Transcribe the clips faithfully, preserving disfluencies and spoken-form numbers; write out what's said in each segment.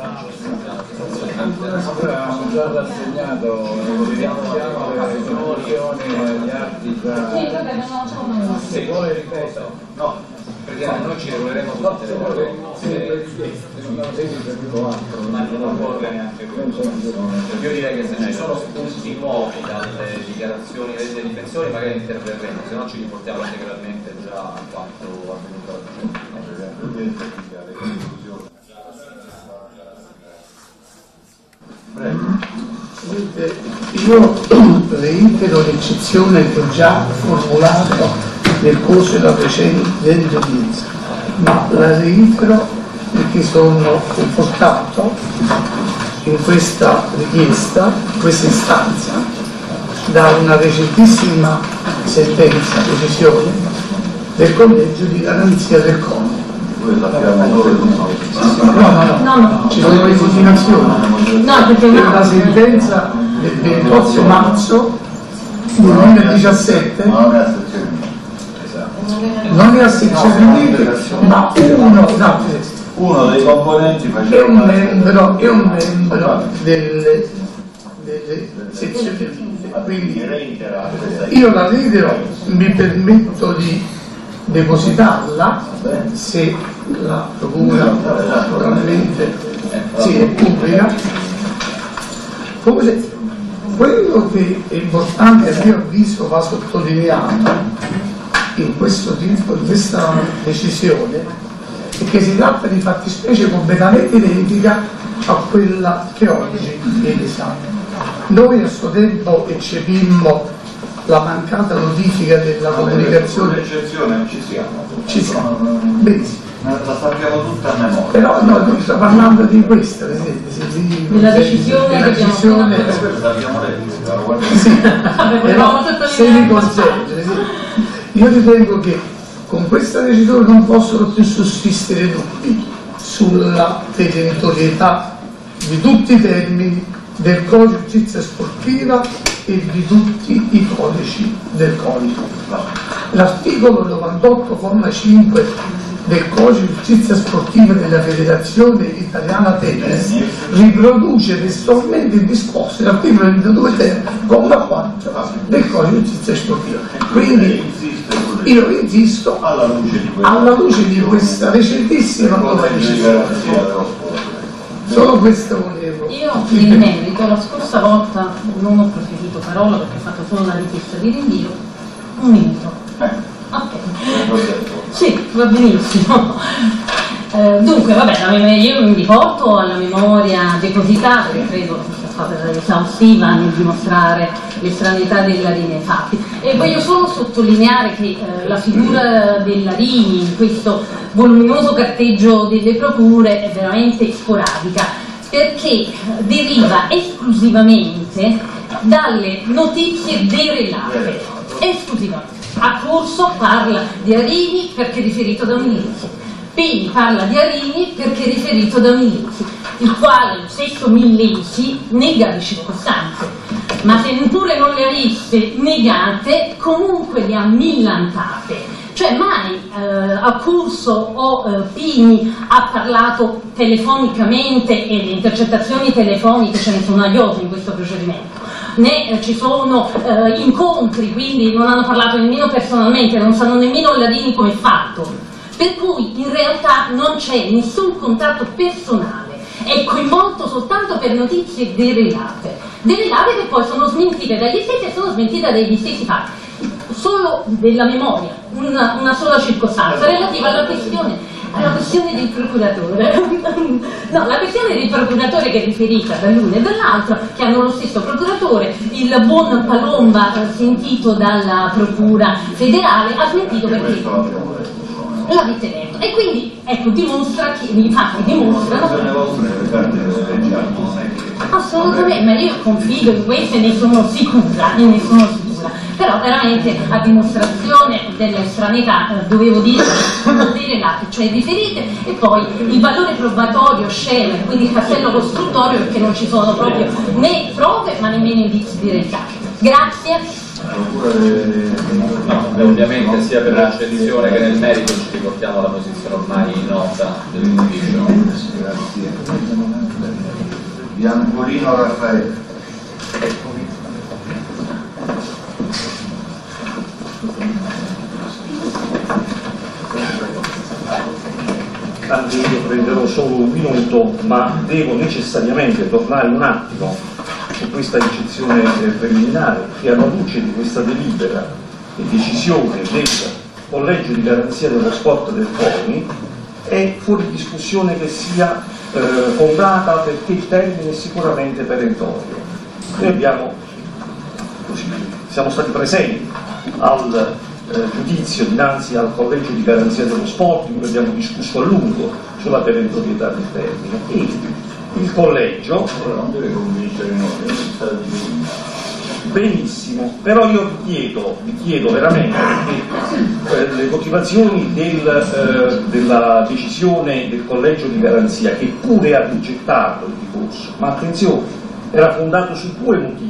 Abbiamo già rassegnato le agli atti già. Se vuole ripeto, no, Presidente, noi ci regoleremo tutte le cose. Ma non vuole neanche io direi che se ci sono spunti nuovi dalle dichiarazioni delle difensori magari interverremo, se no ci riportiamo integralmente già a quanto avvenuto oggi. Io reitero l'eccezione che ho già formulato nel corso della precedente udienza, ma la reitero perché sono confortato in questa richiesta, in questa istanza, da una recentissima sentenza, decisione del collegio di garanzia del C O N. No, no, no, no, no, ci sono le continuazioni. No, perché è no. una sentenza del ventotto marzo duemiladiciassette, non è a sezione unite, ma uno, no, uno dei componenti è un membro, è un membro delle, delle sezioni unite. Quindi io la reitero, mi permetto di depositarla se la procura naturalmente sì, è pubblica. Comunque, quello che è importante a mio avviso va sottolineato in questo tipo, in questa decisione, è che si tratta di fattispecie completamente identica a quella che oggi è in esame. Noi a suo tempo eccepimmo la mancata notifica della comunicazione. L'eccezione ci siamo. Ci siamo. Benissimo. La sappiamo tutta a memoria. Però no, noi stiamo parlando di questa, della decisione della decisione. L'abbiamo letto. Sì, però se mi consente, io ritengo che con questa decisione non possono più sussistere dubbi sulla detentorietà di tutti i termini del codice di giustizia sportiva e di tutti i codici del codice. L'articolo novantotto comma cinque del codice di giustizia sportiva della Federazione Italiana Tennis riproduce testualmente il disposto dell'articolo ventidue ter comma quattro del codice di giustizia sportiva. Quindi io insisto alla luce di questa recentissima nuova decisione. Solo questo volevo. Io in merito la scorsa volta non ho proferito parola perché ho fatto solo la richiesta di rinvio. Un minuto. Ok. Sì, va benissimo. Eh, dunque, vabbè, io mi riporto alla memoria depositata, che credo sia stata esaustiva nel dimostrare l'estraneità dei Larini ai fatti. E voglio solo sottolineare che eh, la figura dei Larini in questo voluminoso carteggio delle procure è veramente sporadica, perché deriva esclusivamente dalle notizie derelate, esclusivamente. Accurso parla di Arini perché riferito da Milizzi, Pini parla di Arini perché riferito da Milizzi, il quale lo stesso Milizzi nega le circostanze, ma se neppure non le avesse negate comunque le ha millantate. Cioè mai eh, Accurso o eh, Pini ha parlato telefonicamente, e le intercettazioni telefoniche ce ne sono a iosa in questo procedimento, né eh, ci sono eh, incontri, quindi non hanno parlato nemmeno personalmente, non sanno nemmeno Larini come è fatto, per cui in realtà non c'è nessun contatto personale, è coinvolto soltanto per notizie derelate, derelate che poi sono smentite dagli stessi e sono smentite dagli stessi fatti. Solo della memoria, una, una sola circostanza relativa alla questione, alla questione del procuratore. No, la questione del procuratore che è riferita dall'uno e dall'altro, che hanno lo stesso procuratore, il buon Palomba eh, sentito dalla procura federale ha smentito perché l'avete letto. E quindi ecco, dimostra che i fatti dimostrano. Assolutamente, ma io confido in questo e ne sono sicura, e ne sono sicura. Però veramente a dimostrazione dell'estraneità eh, dovevo dire derelate, cioè riferite, e poi il valore probatorio scema, quindi il castello costruttorio, perché non ci sono proprio né prove ma nemmeno indizi di verità. Grazie. No, ovviamente sia per l'accensione che nel merito ci riportiamo alla posizione ormai nota dell'ufficio. Biancolino Raffaele. Anche io prenderò solo un minuto, ma devo necessariamente tornare un attimo su questa eccezione preliminare che, alla luce di questa delibera e decisione del Collegio di Garanzia dello Sport del CONI, è fuori discussione che sia eh, fondata, perché il termine è sicuramente perentorio. Noi abbiamo, così, siamo stati presenti al Eh, giudizio dinanzi al Collegio di Garanzia dello Sport, in cui abbiamo discusso a lungo sulla perentorietà del termine, e il Collegio non deve convincere noi, benissimo, però io vi chiedo, vi chiedo veramente, perché eh, le motivazioni del, eh, della decisione del Collegio di Garanzia, che pure ha rigettato il ricorso, ma attenzione, era fondato su due motivi.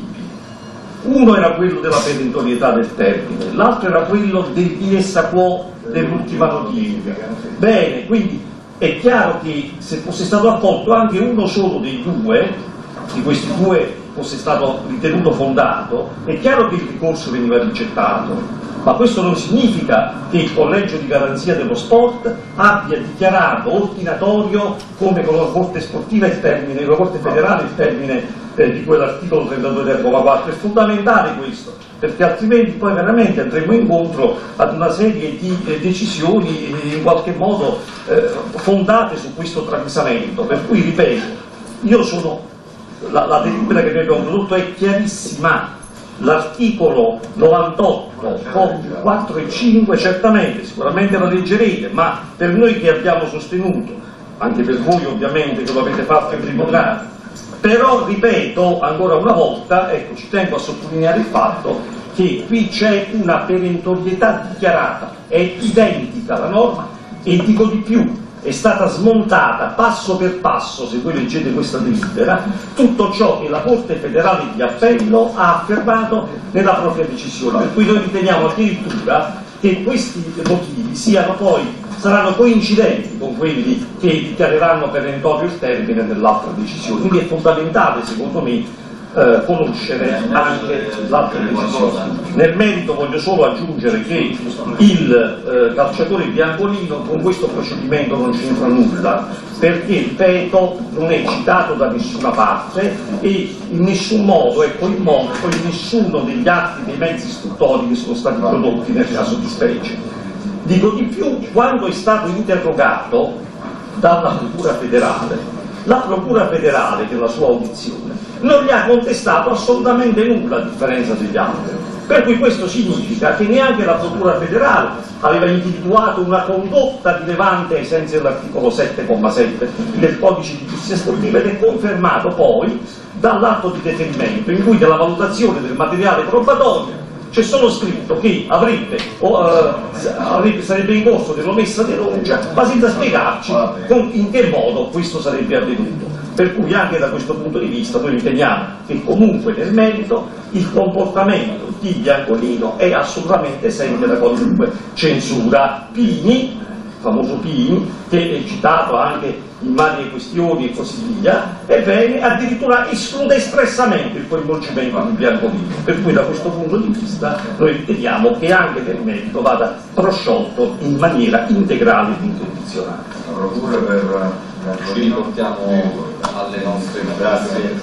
Uno era quello della perentorietà del termine, l'altro era quello del dies a quo dell'ultima notifica. Bene, quindi è chiaro che se fosse stato accolto anche uno solo dei due, di questi due fosse stato ritenuto fondato, è chiaro che il ricorso veniva rigettato, ma questo non significa che il Collegio di Garanzia dello Sport abbia dichiarato ordinatorio, come con la Corte Sportiva il termine, la Corte Federale il termine Eh, di quell'articolo trentadue del comma quattro. È fondamentale questo, perché altrimenti poi veramente andremo incontro ad una serie di eh, decisioni eh, in qualche modo eh, fondate su questo travisamento. Per cui, ripeto, io sono la, la delibera che noi abbiamo prodotto è chiarissima. L'articolo novantotto, quattro e cinque, certamente, sicuramente la leggerete, ma per noi che abbiamo sostenuto, anche per voi ovviamente che lo avete fatto in primo grado, però ripeto ancora una volta, ecco, ci tengo a sottolineare il fatto che qui c'è una perentorietà dichiarata, è identica la norma, e dico di più, è stata smontata passo per passo, se voi leggete questa delibera, tutto ciò che la Corte Federale di Appello ha affermato nella propria decisione, per cui noi riteniamo addirittura che questi motivi siano poi saranno coincidenti con quelli che dichiareranno perentorio il termine dell'altra decisione. Quindi è fondamentale, secondo me, eh, conoscere anche l'altra decisione. Nel merito voglio solo aggiungere che il eh, calciatore Biancolino con questo procedimento non c'entra nulla, perché, ripeto, non è citato da nessuna parte e in nessun modo è coinvolto in nessuno degli atti dei mezzi istruttori che sono stati prodotti nel caso di specie. Dico di più, quando è stato interrogato dalla Procura Federale, la Procura Federale, che è la sua audizione, non gli ha contestato assolutamente nulla a differenza degli altri. Per cui questo significa che neanche la Procura Federale aveva individuato una condotta rilevante ai sensi dell'articolo sette comma sette del Codice di Giustizia Sportiva, ed è confermato poi dall'atto di deferimento, in cui della valutazione del materiale probatorio c'è solo scritto che avrebbe, o, uh, avrebbe, sarebbe in corso dell'omessa denuncia, ma senza spiegarci con, in che modo questo sarebbe avvenuto. Per cui anche da questo punto di vista noi riteniamo che comunque nel merito il comportamento di Biancolino è assolutamente esente da qualunque censura. Pini, il famoso Pini, che è citato anche in varie questioni e così via, ebbene addirittura esclude espressamente il coinvolgimento di Biancolino, per cui da questo punto di vista noi riteniamo che anche nel merito vada prosciolto in maniera integrale ed incondizionata. Procura per ci riportiamo alle nostre grazie.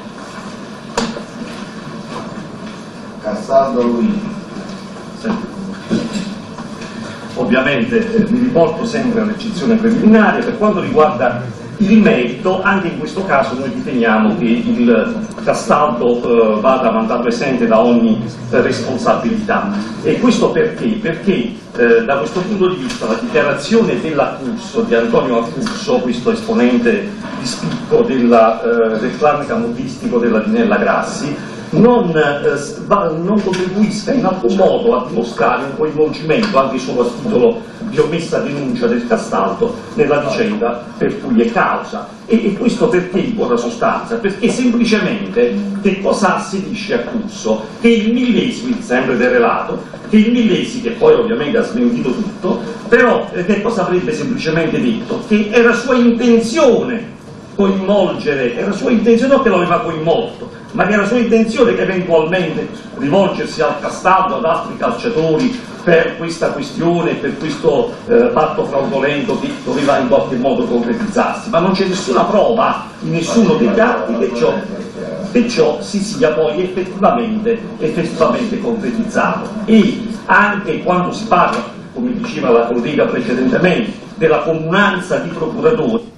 Castaldo Luigi. Ovviamente eh, mi riporto sempre all'eccezione preliminare. Per quanto riguarda il merito, anche in questo caso noi riteniamo che il Castaldo eh, vada mandato esente da ogni eh, responsabilità. E questo perché? Perché eh, da questo punto di vista la dichiarazione dell'Accurso, di Antonio Accurso, questo esponente di spicco della, eh, del clan camorristico della Dinella Grassi, Non, eh, va, non contribuisca in alcun modo a dimostrare un coinvolgimento, anche solo a titolo di omessa denuncia del Castaldo, nella vicenda per cui è causa. E, e questo perché in buona sostanza? Perché semplicemente che cosa si dice a Accurso? Che il Millesi, sempre del relato, che il Millesi, che poi ovviamente ha smentito tutto, però eh, che cosa avrebbe semplicemente detto? Che era sua intenzione coinvolgere, era sua intenzione, non che lo aveva coinvolto, ma che era sua intenzione che eventualmente rivolgersi al Castaldo, ad altri calciatori per questa questione, per questo eh, patto fraudolento che doveva in qualche modo concretizzarsi, ma non c'è nessuna prova in nessuno dei casi che ciò, che ciò si sia poi effettivamente, effettivamente concretizzato. E anche quando si parla, come diceva la collega precedentemente, della comunanza di procuratori,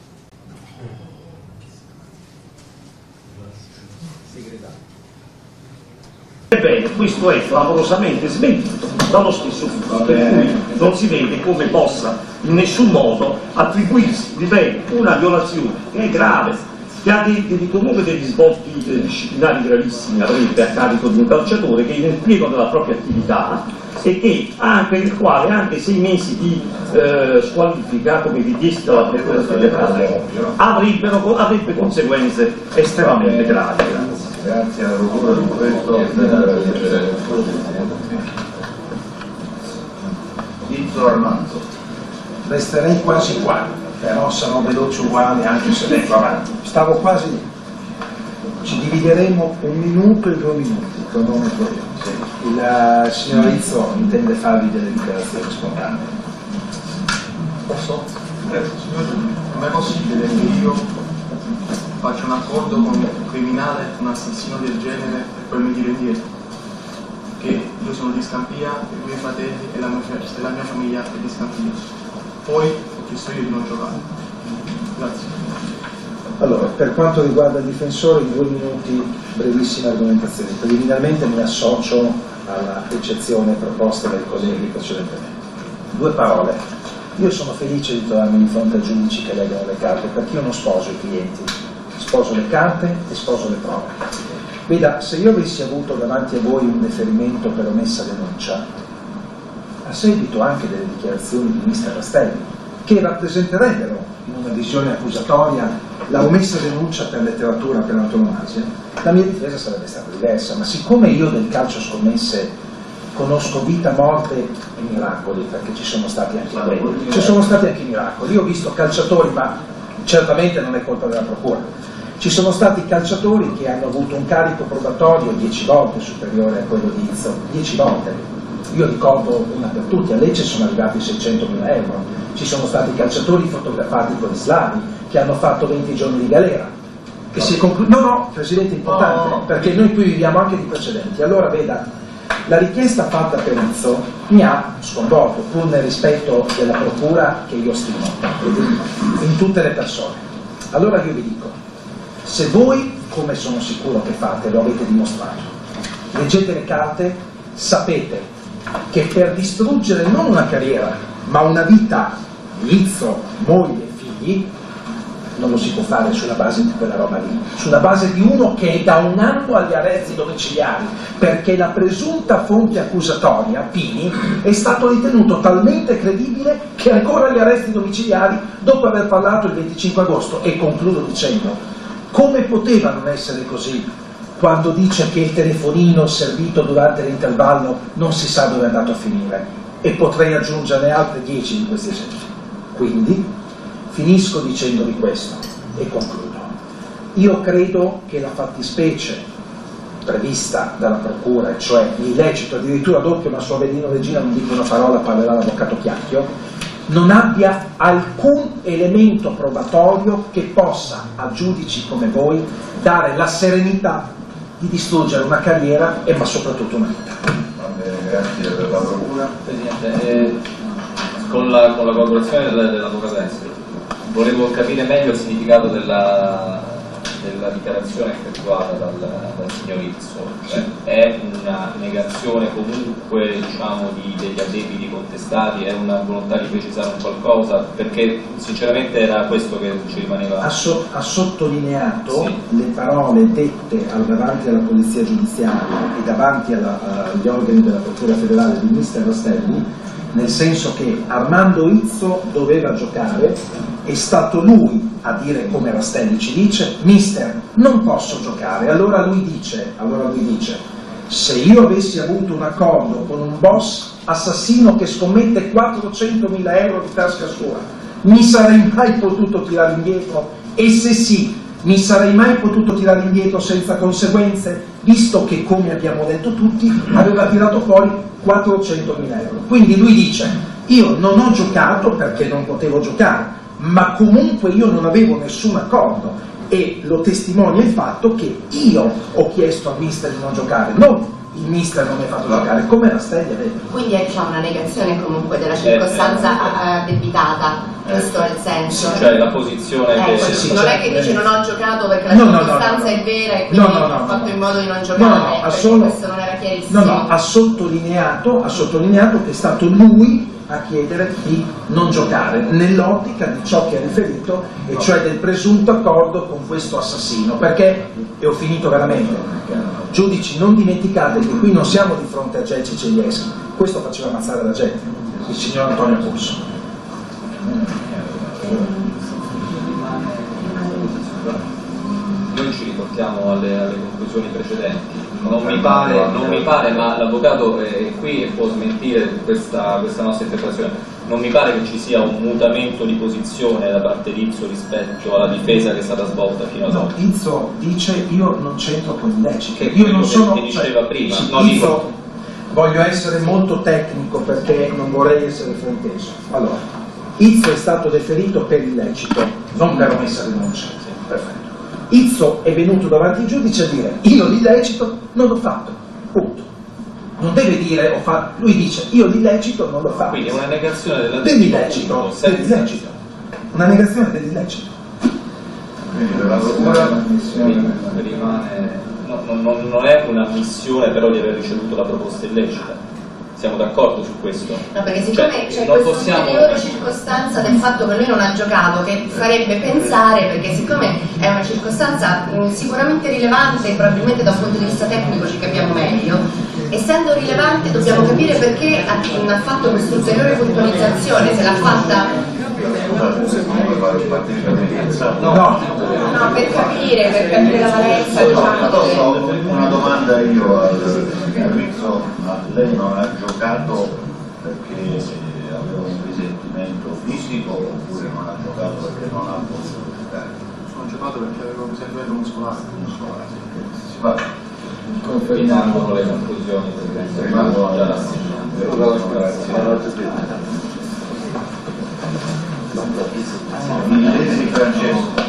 ebbene, questo è clamorosamente smentito dallo stesso ufficio, per cui non si vede come possa in nessun modo attribuirsi, ripeto, una violazione che è grave, che ha dei, dei, comunque degli svolti eh, disciplinari gravissimi, avrebbe a carico di un calciatore che nel pieno della propria attività e che anche il quale anche sei mesi di eh, squalifica, come richiesti dalla Procura federale, avrebbero avrebbe conseguenze estremamente gravi. Grazie alla Procura di questo. Izzo Armando. Resterei quasi qua, però sarò veloce uguale anche se vengo avanti. Stavo quasi lì. Ci divideremo un minuto e due minuti, cronometro. Il uh, signor Izzo intende farvi delle dichiarazioni spontanee. Posso? Non è possibile che io faccia un accordo con un criminale, un assassino del genere e poi mi dire indietro che io sono di Scampia, i miei fratelli e la mia, e la mia famiglia è di Scampia. Poi ho chiesto io di non giocare. Grazie. Allora, per quanto riguarda il difensore, in due minuti, brevissime argomentazioni. Preliminarmente mi associo alla eccezione proposta dai colleghi precedentemente. Due parole. Io sono felice di trovarmi di fronte a giudici che leggono le carte, perché io non sposo i clienti, sposo le carte e sposo le prove. Veda, se io avessi avuto davanti a voi un deferimento per omessa denuncia, a seguito anche delle dichiarazioni di mister Rastelli, che rappresenterebbero in una visione accusatoria la omessa denuncia per letteratura per antonomasia, la mia difesa sarebbe stata diversa, ma siccome io del calcio scommesse conosco vita, morte e miracoli, perché ci sono stati anche quelli, ci sono stati anche i miracoli, io ho visto calciatori, ma certamente non è colpa della procura, ci sono stati calciatori che hanno avuto un carico probatorio dieci volte superiore a quello di Izzo, dieci volte. Io ricordo una per tutti, a Lecce sono arrivati seicentomila euro, ci sono stati calciatori fotografati con i slavi che hanno fatto venti giorni di galera. Che si è conclu- no, no, Presidente, importante, oh. perché noi qui viviamo anche di precedenti. Allora veda, la richiesta fatta per Izzo mi ha sconvolto, pur nel rispetto della procura che io stimo, in tutte le persone. Allora io vi dico, se voi, come sono sicuro che fate, lo avete dimostrato, leggete le carte, sapete che per distruggere non una carriera, ma una vita di Izzo, moglie e figli, non lo si può fare sulla base di quella roba lì, sulla base di uno che è da un anno agli arresti domiciliari, perché la presunta fonte accusatoria, Pini, è stato ritenuto talmente credibile che è ancora agli arresti domiciliari dopo aver parlato il venticinque agosto. E concludo dicendo, come poteva non essere così quando dice che il telefonino servito durante l'intervallo non si sa dove è andato a finire? E potrei aggiungerne altri dieci di questi esempi. Quindi finisco dicendovi questo e concludo. Io credo che la fattispecie prevista dalla procura, cioè l'illecito, addirittura doppio, ma su Avellino Regina non dico una parola, parlerà l'avvocato Chiacchio, non abbia alcun elemento probatorio che possa a giudici come voi dare la serenità di distruggere una carriera e ma soprattutto una vita. Va bene, grazie per la procura. Presidente, eh, con, la, con la collaborazione dell'avvocato Esteri, volevo capire meglio il significato della, della dichiarazione effettuata dal, dal signor Izzo. Cioè, è una negazione comunque, diciamo, di, degli addebiti contestati, è una volontà di precisare un qualcosa, perché sinceramente era questo che ci rimaneva. Ha, so, ha sottolineato sì. le parole dette al, davanti alla Polizia Giudiziaria e davanti alla, agli organi della Procura Federale di mister Rastelli, nel senso che Armando Izzo doveva giocare, è stato lui a dire, come Rastelli ci dice, mister, non posso giocare. Allora lui dice, allora lui dice, se io avessi avuto un accordo con un boss assassino che scommette quattrocentomila euro di tasca sua, mi sarei mai potuto tirare indietro E se sì, mi sarei mai potuto tirare indietro senza conseguenze, visto che, come abbiamo detto tutti, aveva tirato fuori quattrocentomila euro. Quindi lui dice, io non ho giocato perché non potevo giocare, ma comunque io non avevo nessun accordo, e lo testimonia il fatto che io ho chiesto al mister di non giocare, non il mister non mi ha fatto giocare, come la Stella vede. Quindi è diciamo, una negazione comunque della circostanza addebitata, questo è il senso. Cioè la posizione eh, che... sì, sì, non è che dice non ho giocato perché la no, circostanza no, no, no. è vera e quindi no, no, no, ho fatto in modo di non giocare, no, no, perché solo... questo non era chiarissimo. No, no, ha sottolineato, ha sottolineato che è stato lui a chiedere di non giocare, nell'ottica di ciò che ha riferito, e cioè del presunto accordo con questo assassino, perché, e ho finito veramente, giudici, non dimenticate che qui non siamo di fronte a Gelci Celieschi, questo faceva ammazzare la gente, il signor Antonio Corso. Noi ci riportiamo alle, alle conclusioni precedenti. Non mi pare, non mi pare ma l'avvocato è qui e può smentire questa, questa nostra interpretazione. Non mi pare che ci sia un mutamento di posizione da parte di Izzo rispetto alla difesa che è stata svolta fino ad No, oggi. Izzo dice io non c'entro con gli illeciti. Che Io non sono. che diceva cioè, prima. Sì, No, Izzo, dico... voglio essere molto tecnico perché non vorrei essere frainteso. Allora, Izzo è stato deferito per illecito, non per omessa denuncia. Perfetto. Izzo è venuto davanti al giudice a dire io l'illecito non l'ho fatto, punto. Non deve dire ho fatto, lui dice io l'illecito non l'ho fatto. Quindi è una negazione della dell'illecito, senza... dell'illecito, una negazione dell'illecito. Quindi per la procura rimane... no, non, non, non è un'ammissione però di aver ricevuto la proposta illecita. Siamo d'accordo su questo? No, perché siccome cioè, c'è non questa possiamo... ulteriore circostanza del fatto che lui non ha giocato, che farebbe pensare, perché siccome è una circostanza mh, sicuramente rilevante, probabilmente da un punto di vista tecnico ci capiamo meglio, essendo rilevante dobbiamo capire perché ha, ha fatto questa ulteriore puntualizzazione, se l'ha fatta... No, no, per capire, per capire la valenza, diciamo, delle... Una domanda io al Rizzo, ma lei non ha giocato perché aveva un risentimento fisico oppure non ha giocato perché non ha potuto giocare? Sono giocato perché avevo un risentimento muscolare. muscolare. Si fa? Confermiamo le conclusioni perché Rimango già Milesi Francesco.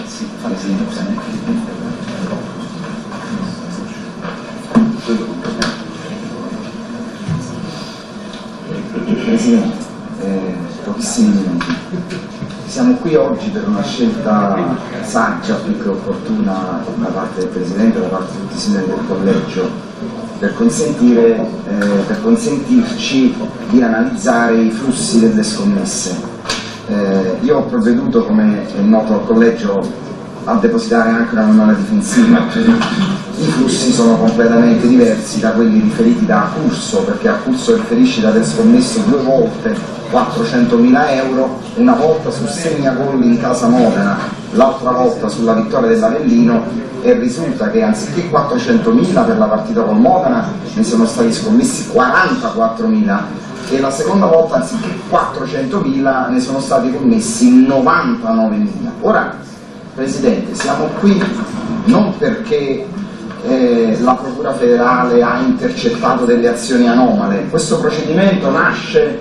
Presidente, eh, pochissimi minuti. Siamo qui oggi per una scelta saggia, più che opportuna, da parte del Presidente e da parte di tutti i sindaci del collegio, per, consentire, eh, per consentirci di analizzare i flussi delle scommesse. Eh, io ho provveduto, come è noto al collegio, a depositare anche una memoria difensiva. I flussi sono completamente diversi da quelli riferiti da Accurso, perché Accurso riferisce di aver scommesso due volte quattrocentomila euro, una volta su Segnagol in casa Modena, l'altra volta sulla vittoria dell'Avellino, e risulta che anziché quattrocentomila per la partita col Modena ne sono stati scommessi quarantaquattromila, e la seconda volta anziché quattrocentomila ne sono stati commessi novantanovemila. Ora, Presidente, siamo qui non perché eh, la Procura federale ha intercettato delle azioni anomale. Questo procedimento nasce,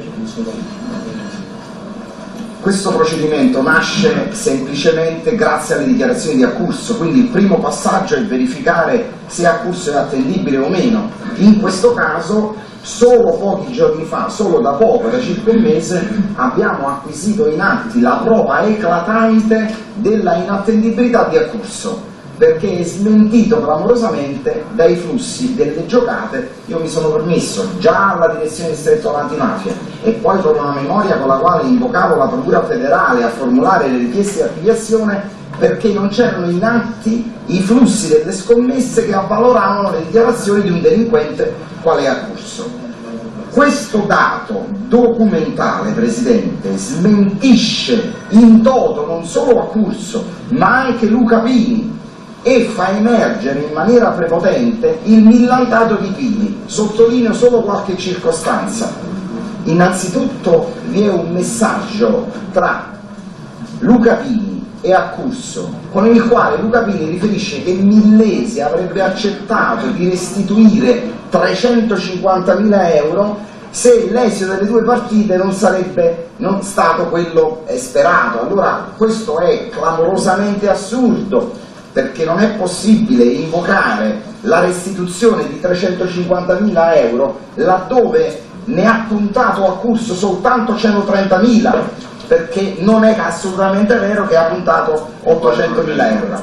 questo procedimento nasce semplicemente grazie alle dichiarazioni di Accurso, quindi il primo passaggio è verificare se Accurso è attendibile o meno. In questo caso, solo pochi giorni fa, solo da poco, da circa un mese, abbiamo acquisito in atti la prova eclatante della inattendibilità di Accurso, perché è smentito clamorosamente dai flussi delle giocate. Io mi sono permesso già alla direzione distretto antimafia e poi con una memoria con la quale invocavo la Procura federale a formulare le richieste di archiviazione, perché non c'erano in atti i flussi delle scommesse che avvaloravano le dichiarazioni di un delinquente quale è Accurso. Questo dato documentale, Presidente, smentisce in toto non solo Accurso ma anche Luca Pini e fa emergere in maniera prepotente il millantato di Pini. Sottolineo solo qualche circostanza. Innanzitutto vi è un messaggio tra Luca Pini e Accurso, con il quale Luca Pini riferisce che Millesi avrebbe accettato di restituire trecentocinquantamila euro se l'esito delle due partite non sarebbe non stato quello sperato. Allora questo è clamorosamente assurdo, perché non è possibile invocare la restituzione di trecentocinquantamila euro laddove ne ha puntato Accurso soltanto centotrentamila, perché non è assolutamente vero che ha puntato ottocentomila euro.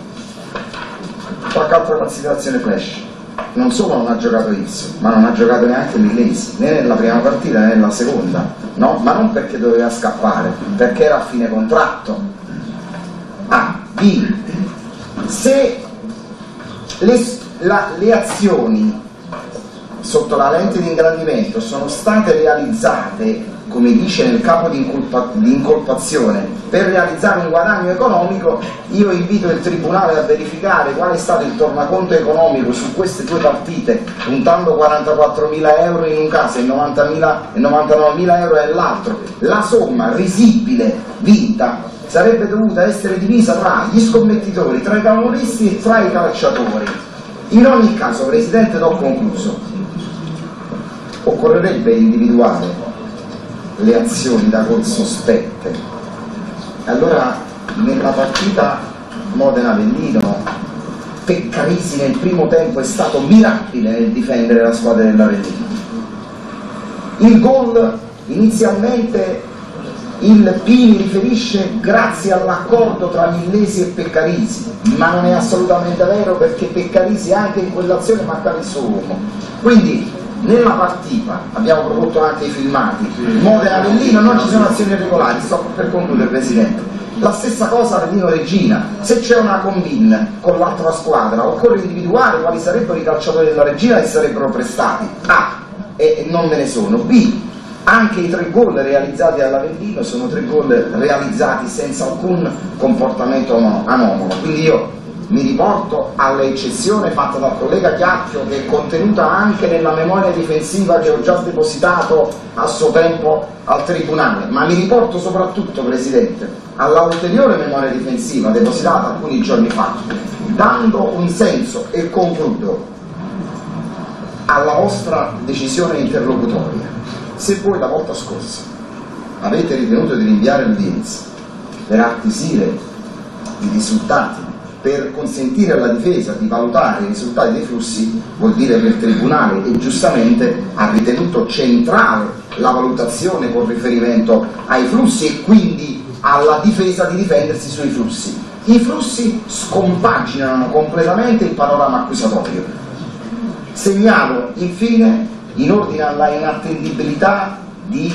Qualche altra considerazione flash: non solo non ha giocato Izzo, ma non ha giocato neanche Millesi, né nella prima partita né nella seconda, no? Ma non perché doveva scappare, perché era a fine contratto. A. B. Se le, la, le azioni sotto la lente di ingrandimento sono state realizzate, come dice nel capo di, incolpa, di incolpazione, per realizzare un guadagno economico, io invito il Tribunale a verificare qual è stato il tornaconto economico su queste due partite, puntando quarantaquattromila euro in un caso e novantanovemila euro nell'altro. La somma risibile vinta sarebbe dovuta essere divisa tra gli scommettitori, tra i camorristi e tra i calciatori. In ogni caso, Presidente, do concluso, occorrerebbe individuare le azioni da gol sospette. Allora, nella partita Modena-Avellino, Peccarisi nel primo tempo è stato mirabile nel difendere la squadra dell'Avellino. Il gol, inizialmente il Pini riferisce grazie all'accordo tra Millesi e Peccarisi, ma non è assolutamente vero, perché Peccarisi anche in quell'azione mancava il suo uomo. Quindi nella partita abbiamo prodotto anche i filmati, Modena-Avellino non ci sono azioni irregolari. Sto per concludere, Presidente. La stessa cosa Avellino-Regina: se c'è una combin con l'altra squadra occorre individuare quali sarebbero i calciatori della Regina che sarebbero prestati. A. E non me ne sono. B. Anche i tre gol realizzati dall'Avellino sono tre gol realizzati senza alcun comportamento anomalo. Quindi io mi riporto all'eccezione fatta dal collega Chiacchio, che è contenuta anche nella memoria difensiva che ho già depositato a suo tempo al Tribunale, ma mi riporto soprattutto, Presidente, alla ulteriore memoria difensiva depositata alcuni giorni fa, dando un senso, e concludo, alla vostra decisione interlocutoria. Se voi la volta scorsa avete ritenuto di rinviare l'udienza per acquisire i risultati, per consentire alla difesa di valutare i risultati dei flussi, vuol dire che il Tribunale, e giustamente, ha ritenuto centrale la valutazione con riferimento ai flussi e quindi alla difesa di difendersi sui flussi. I flussi scompaginano completamente il panorama accusatorio. Segnalo infine, in ordine alla inattendibilità di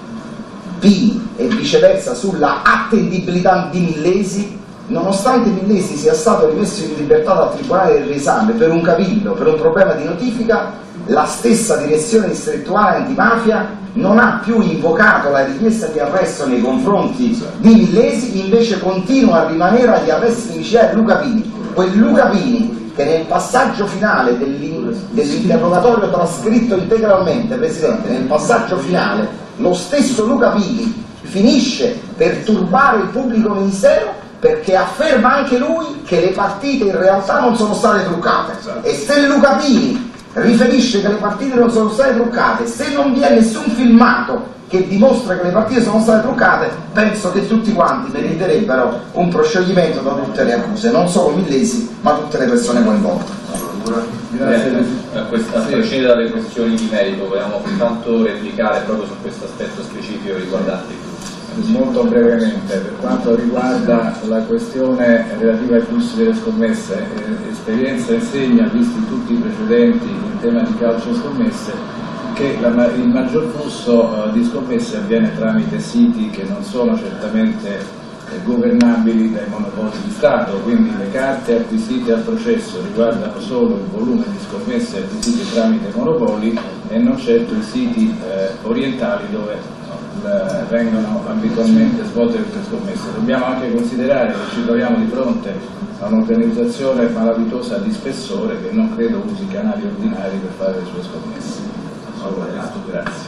Pini e viceversa sulla attendibilità di Millesi, nonostante Millesi sia stato rimesso in libertà dal Tribunale del riesame per un cavillo, per un problema di notifica, la stessa direzione distrettuale antimafia non ha più invocato la richiesta di arresto nei confronti di Millesi, invece continua a rimanere agli arresti domiciliari Luca Pini. Quel Luca Pini che nel passaggio finale dell'interrogatorio trascritto integralmente, Presidente, nel passaggio finale lo stesso Luca Pini finisce per turbare il pubblico ministero, perché afferma anche lui che le partite in realtà non sono state truccate. E se Luca Pini riferisce che le partite non sono state truccate, se non vi è nessun filmato che dimostra che le partite sono state truccate, penso che tutti quanti meriterebbero un proscioglimento da tutte le accuse, non solo Millesi ma tutte le persone coinvolte. Grazie. A, questa, a prescindere dalle questioni di merito, vogliamo soltanto replicare proprio su questo aspetto specifico riguardante i flussi. Molto brevemente, per quanto riguarda la questione relativa ai flussi delle scommesse, eh, esperienza insegna, visti tutti i precedenti in tema di calcio e scommesse, che la, il maggior flusso eh, di scommesse avviene tramite siti che non sono certamente eh, governabili dai monopoli di Stato, quindi le carte acquisite al processo riguardano solo il volume di scommesse acquisite tramite monopoli e non certo i siti eh, orientali dove eh, vengono abitualmente svolte queste scommesse. Dobbiamo anche considerare che ci troviamo di fronte a un'organizzazione malavitosa di spessore che non credo usi canali ordinari per fare le sue scommesse. Grazie.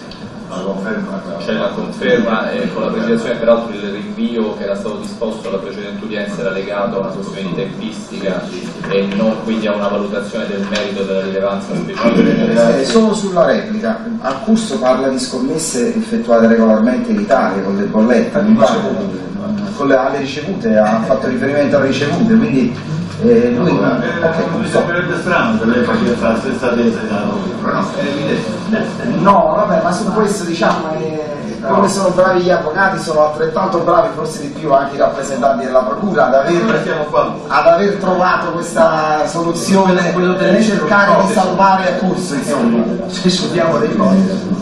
La conferma, c'è la conferma e con la precisazione, peraltro il rinvio che era stato disposto alla precedente udienza era legato a una questione di tempistica e non quindi a una valutazione del merito e della rilevanza specifica. Eh, solo sulla replica, al corso parla di scommesse effettuate regolarmente in Italia con le bollette, mi pare, con le, alle ricevute, ha fatto riferimento alle ricevute, quindi eh, lui no, okay, mi sarebbe strano se lei facesse la stessa tesi da noi, è evidente. no, vabbè, ma su questo diciamo eh, come sono bravi gli avvocati, sono altrettanto bravi, forse di più anche i rappresentanti della procura ad aver, ad aver trovato questa soluzione per cercare di salvare a corso, insomma, ci studiamo dei cose.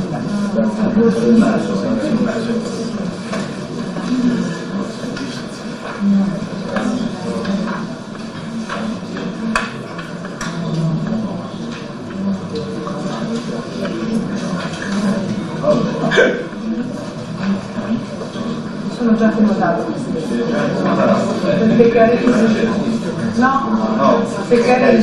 Sono già prenotato, per Peccarini, no? No, Peccarini,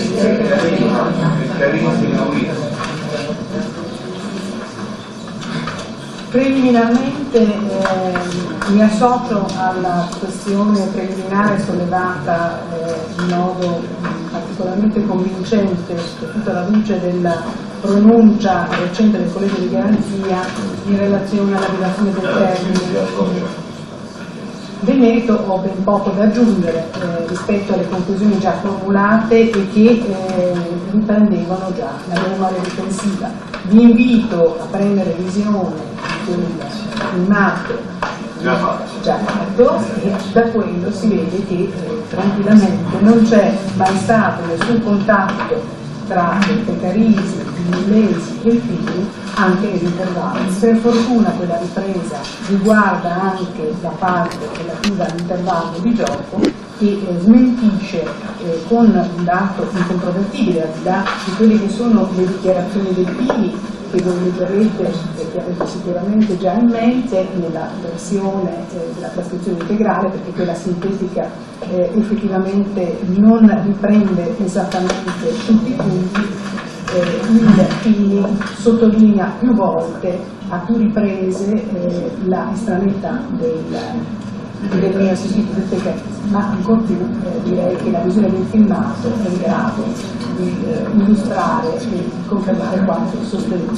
preliminarmente eh, mi associo alla questione preliminare sollevata eh, in modo particolarmente convincente, soprattutto alla luce della pronuncia recente del Collegio di Garanzia in relazione alla violazione del termine. Del merito ho ben poco da aggiungere eh, rispetto alle conclusioni già formulate e che eh, riprendevano già la mia memoria difensiva. Vi invito a prendere visione del filmato già fatto e da quello si vede che eh, tranquillamente non c'è mai stato nessun contatto tra il Peccarisi, il Millesi e il figlio anche nell'intervallo. Per fortuna quella ripresa riguarda anche la parte relativa all'intervallo di gioco che eh, smentisce eh, con un dato incontrovertibile al di là di quelle che sono le dichiarazioni dei figli che voi leggerete e che avete sicuramente già in mente nella versione eh, della trascrizione integrale, perché quella sintetica eh, effettivamente non riprende esattamente tutti i punti. Eh, il Fini sottolinea più volte, a più riprese, eh, la estraneità del, del mio assistito del Peccarisi, ma ancor più eh, direi che la visione del filmato è in grado di eh, illustrare e di confermare quanto sostenuto.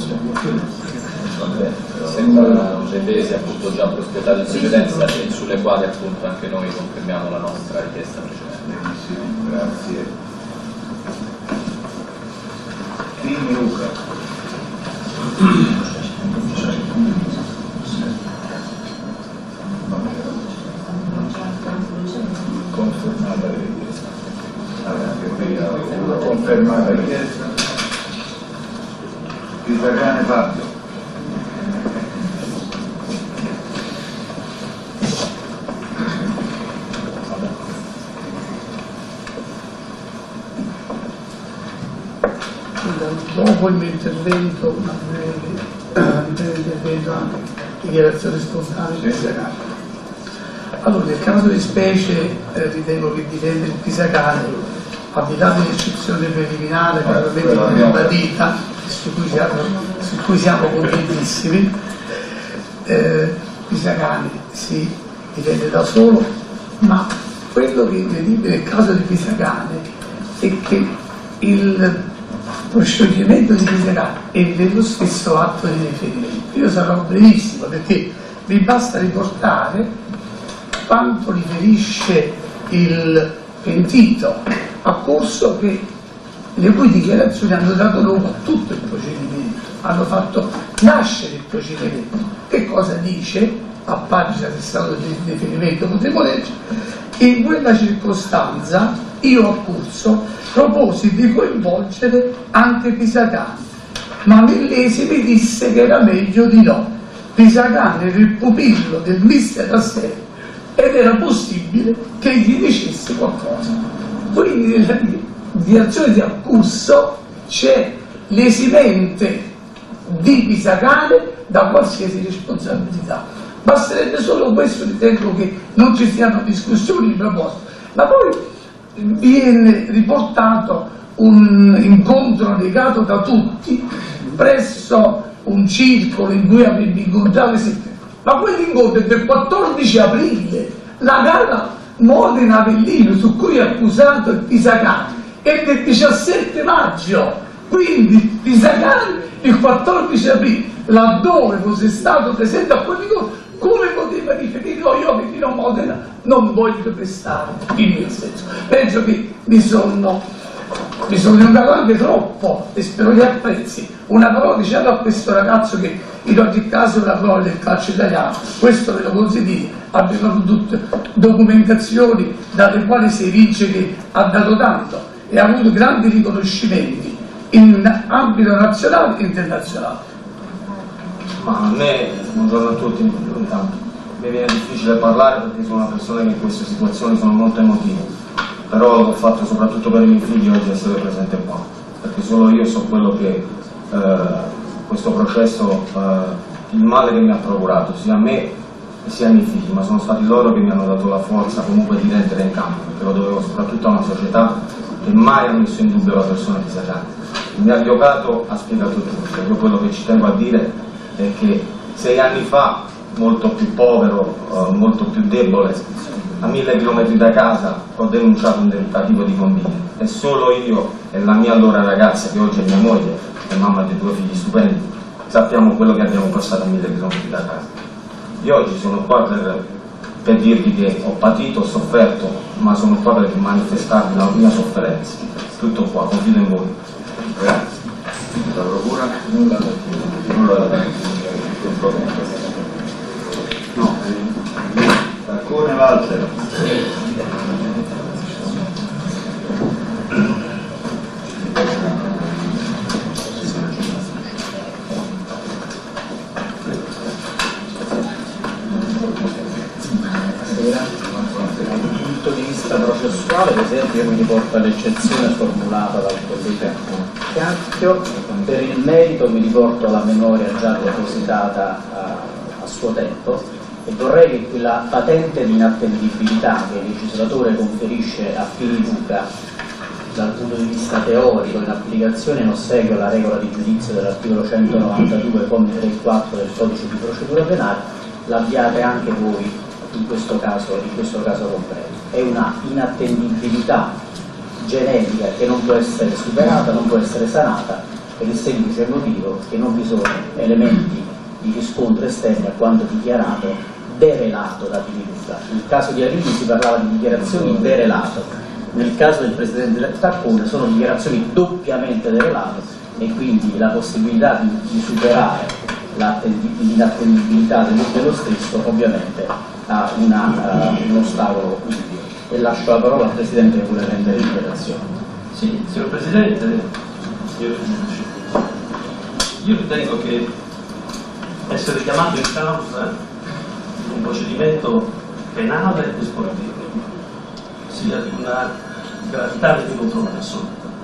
Sembrano le tesi appunto già prospettate in precedenza e sulle quali appunto anche noi confermiamo la nostra richiesta precedente. Grazie. Dimmi Luca. Confermata la richiesta. Anche qui una confermata la richiesta. Pisacane Fabio. Dopo il mio intervento, una breve, un breve intervento anche dichiarazione spontanea di Pisacane. Allora, nel caso di specie eh, ritengo che difendere il Pisacane, al di là dell'eccezione preliminare naturalmente ribadita, su cui siamo, su cui siamo contentissimi, eh, Pisacane si difende da solo, ma quello che è incredibile nel caso di Pisacane è che il proscioglimento di Pisacane è dello stesso atto di riferimento. Io sarò brevissimo perché vi basta riportare quanto riferisce il pentito a corso, che le cui dichiarazioni hanno dato luogo a tutto il procedimento, hanno fatto nascere il procedimento. Che cosa dice? A pagina sessanta di riferimento potremo leggere: in quella circostanza io a corso proposi di coinvolgere anche Pisacane, ma Millesi mi disse che era meglio di no. Pisacane era il pupillo del mister Astereo ed era possibile che gli dicesse qualcosa. Quindi nella dichiarazione di accusso c'è l'esimente di Pisacane da qualsiasi responsabilità. Basterebbe solo questo, ritengo che non ci siano discussioni in proposito. Ma poi viene riportato un incontro legato da tutti presso un circolo in cui avrebbe incontrato, ma quell'incontro è del quattordici aprile, la gara Modena-Avellino su cui è accusato il Pisacane è del diciassette maggio, quindi Pisacane il quattordici aprile, laddove fosse stato presente a quell'incontro, come poteva riferire no, io Avellino Modena non voglio prestare il mio senso. Penso che mi sono mi sono dilungato anche troppo e spero che apprezzi una parola dicendo a questo ragazzo che in ogni caso è una parola del calcio italiano, questo ve lo posso dire, abbiamo tutte documentazioni dalle quali si evince che ha dato tanto e ha avuto grandi riconoscimenti in ambito nazionale e internazionale. Ma a me, buongiorno a tutti, intanto mi viene difficile parlare perché sono una persona che in queste situazioni sono molto emotivo, però l'ho fatto soprattutto per i miei figli oggi essere presente qua, perché solo io so quello che eh, questo processo, eh, il male che mi ha procurato, sia a me sia ai miei figli, ma sono stati loro che mi hanno dato la forza comunque di rendere in campo, perché lo dovevo soprattutto a una società che mai ha messo in dubbio la persona di Pisacane. Il mio avvocato ha spiegato tutto, io quello che ci tengo a dire è che sei anni fa, molto più povero, eh, molto più debole, a mille chilometri da casa ho denunciato un tentativo di combine e solo io e la mia allora ragazza, che oggi è mia moglie e mamma di due figli stupendi, sappiamo quello che abbiamo passato a mille chilometri da casa. Io oggi sono qua per, per dirvi che ho patito, ho sofferto, ma sono qua per manifestarvi la mia sofferenza. Tutto qua, confido in voi. Grazie. La procura? Nulla da dire. Nulla da dire. No. Taccone Walter. Dal punto di vista processuale, per esempio, io mi riporto all'eccezione formulata dal collega Cacchio, per il merito mi riporto alla memoria già depositata a, a suo tempo e vorrei che quella patente di inattendibilità che il legislatore conferisce a Fili Luca dal punto di vista teorico in applicazione in ossequio alla regola di giudizio dell'articolo centonovantadue, commi tre e quattro del codice di procedura penale, l'abbiate anche voi in questo caso, in questo caso concreto. È una inattendibilità generica che non può essere superata, non può essere sanata per il semplice motivo che non vi sono elementi di riscontro esterni a quanto dichiarato, derelato da Fili Luca. Nel caso di Arini si parlava di dichiarazioni derelato, nel caso del Presidente Taccone sono dichiarazioni doppiamente derelate e quindi la possibilità di, di superare l'inattendibilità dello stesso ovviamente ha una, uh, un ostacolo utile. E lascio la parola al Presidente che vuole rendere dichiarazione. Sì, signor Presidente, io, io ritengo che essere chiamato in causa in un procedimento penale e sportivo sia di una gravità che contro una persona.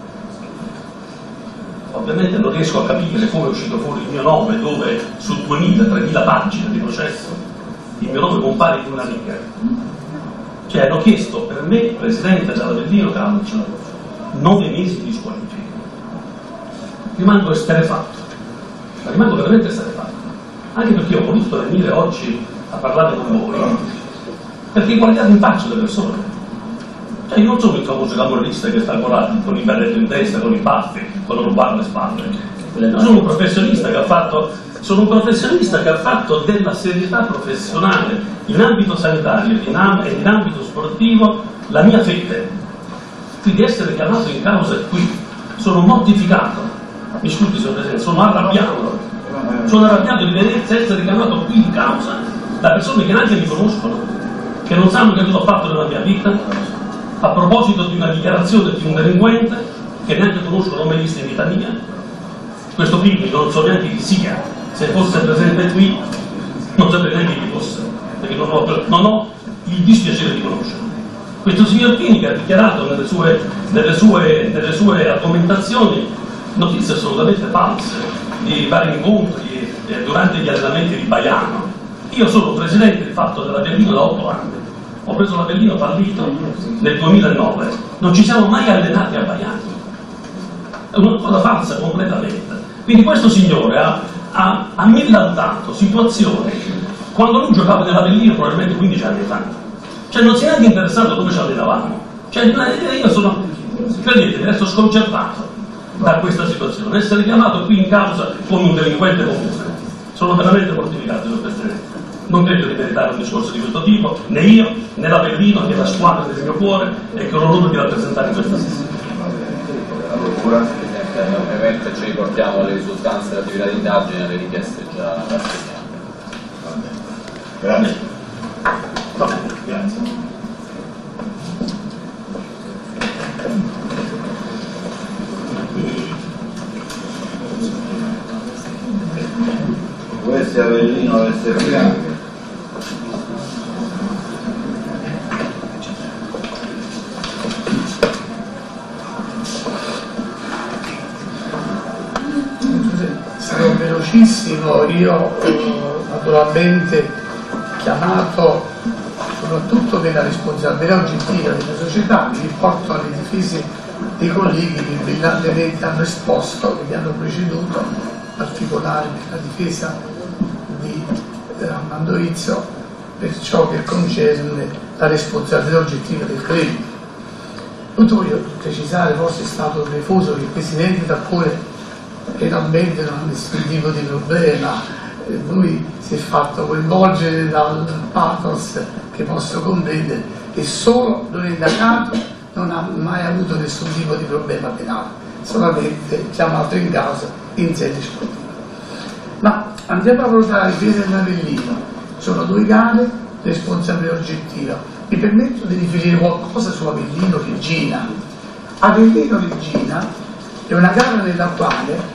Ovviamente non riesco a capire come è uscito fuori il mio nome, dove su duemila tremila pagine di processo il mio nome compare in una riga. Cioè hanno chiesto per me, Presidente dell'Avellino Calcio, nove mesi di squalifica. Rimango esterrefatto, ma rimango veramente esterrefatto, anche perché ho voluto venire oggi a parlare con voi, perché in qualità di impaccio delle persone. Cioè io non sono il famoso camorrista che sta con, con il berretto in testa, con i baffi, con lo rubato alle spalle. Io sono un professionista che ha fatto, sono un professionista che ha fatto della serietà professionale in ambito sanitario e in, in ambito sportivo la mia fede. Quindi essere chiamato in causa qui, sono mortificato, mi scusi signor Presidente, sono arrabbiato, sono arrabbiato di vedersi essere chiamato qui in causa da persone che neanche mi conoscono, che non sanno che cosa ho fatto nella mia vita, a proposito di una dichiarazione di un delinquente che neanche conosco, non mai visto in vita mia. Questo film non so neanche chi sia, se fosse presente qui non saprei neanche chi fosse, perché non ho, non ho il dispiacere di conoscerlo. Questo signor Fini che ha dichiarato nelle sue, nelle sue, nelle sue argomentazioni notizie assolutamente false di vari incontri eh, durante gli allenamenti di Baiano. Io sono presidente di fatto dell'Avellino da otto anni, ho preso l'Avellino fallito nel duemilanove, non ci siamo mai allenati a Baiano, è una cosa falsa completamente. Quindi questo signore ha, ha, ha millaudato situazioni quando lui giocava nell'Avellino probabilmente quindici anni fa. Cioè non si è neanche interessato come ci allenavamo. Cioè, io sono, credetemi, resto sconcertato da questa situazione, essere chiamato qui in causa come un delinquente comune. Sono veramente mortificato, signor Presidente. Non credo di meritare un discorso di questo tipo, né io, né l'Avellino, né la squadra del mio cuore, e che ho l'onore di rappresentare in questa sessione. Ovviamente ci riportiamo alle risultanze dell'attività di indagine e alle richieste già rassegnate. Grazie. Va bene, grazie. Questo è Avellino S P A. Sarò velocissimo, io ho naturalmente chiamato soprattutto per la responsabilità oggettiva della società, mi riporto alle difese dei colleghi che brillantemente hanno esposto, che mi hanno preceduto, in particolare per la difesa di Armando Rizzo per ciò che concerne la responsabilità oggettiva del credito. Tutto voglio precisare, forse è stato refuso che il Presidente Taccone penalmente non ha nessun tipo di problema, lui si è fatto coinvolgere dal pathos che posso comprendere e solo non è indagato, non ha mai avuto nessun tipo di problema penale, solamente chiamato in causa in sede sportiva. Ma andiamo a valutare Pietro e Avellino, sono due gare, responsabilità oggettiva. Mi permetto di riferire qualcosa su Avellino Regina. Avellino Regina è una gara nella quale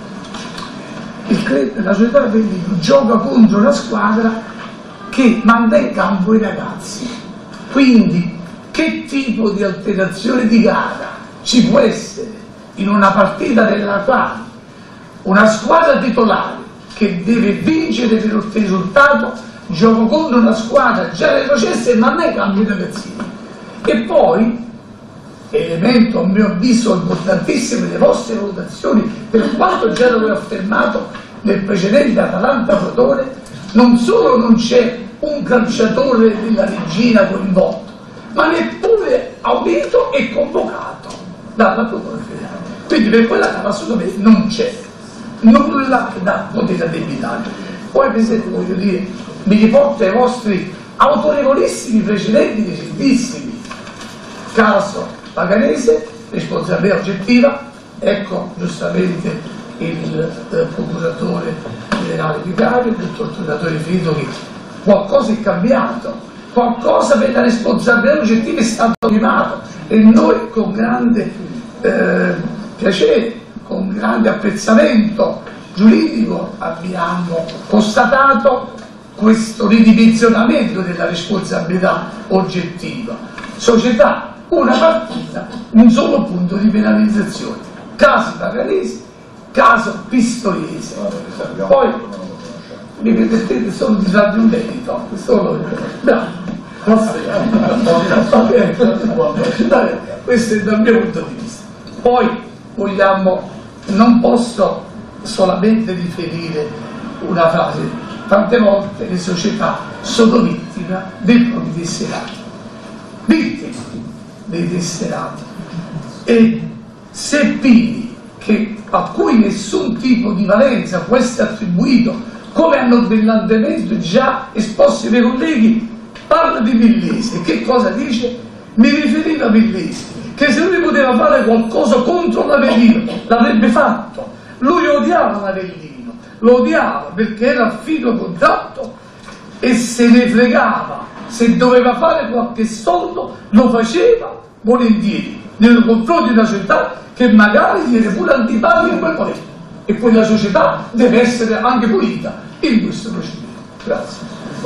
il, la società Avellino gioca contro una squadra che manda in campo i ragazzi. Quindi che tipo di alterazione di gara ci può essere in una partita nella quale una squadra titolare che deve vincere per ottenere il risultato gioca contro una squadra già retrocessa e manda in campo i ragazzini? E poi, elemento a mio avviso importantissimo delle vostre valutazioni, per quanto già avevo affermato nel precedente Atalanta-Crotone, non solo non c'è un calciatore della Regina coinvolto, ma neppure audito e convocato dalla Crotone Federale. Quindi per quella gara assolutamente non c'è nulla da poter addebitare. Poi Presidente, voglio dire, mi riporto ai vostri autorevolissimi precedenti recentissimi. Caso Paganese, responsabilità oggettiva, ecco giustamente il eh, procuratore generale Vicario, il dottor Tornatore Frito, che qualcosa è cambiato, qualcosa per la responsabilità oggettiva è stato chiamato e noi con grande eh, piacere, con grande apprezzamento giuridico abbiamo constatato questo ridimensionamento della responsabilità oggettiva. Società, una partita, un solo punto di penalizzazione. Caso Paganese, caso Pistoiese. Poi mi permettete solo di darvi un merito, solo bravo. Questo è dal mio punto di vista. Poi vogliamo, non posso solamente riferire una frase, tante volte le società sono vittime dei propri tesserati, vittime dei tesserati, e seppini che a cui nessun tipo di valenza può essere attribuito, come hanno brillantemente già esposto i miei colleghi, parla di Villese. Che cosa dice? Mi riferiva a Villese, che se lui poteva fare qualcosa contro l'Avellino l'avrebbe fatto. Lui odiava l'Avellino, lo odiava perché era a filo contratto e se ne fregava. Se doveva fare qualche soldo lo faceva volentieri nei confronti di una società che magari gli era pure antipatica in quel momento, e quella società deve essere anche pulita in questo procedimento. Grazie.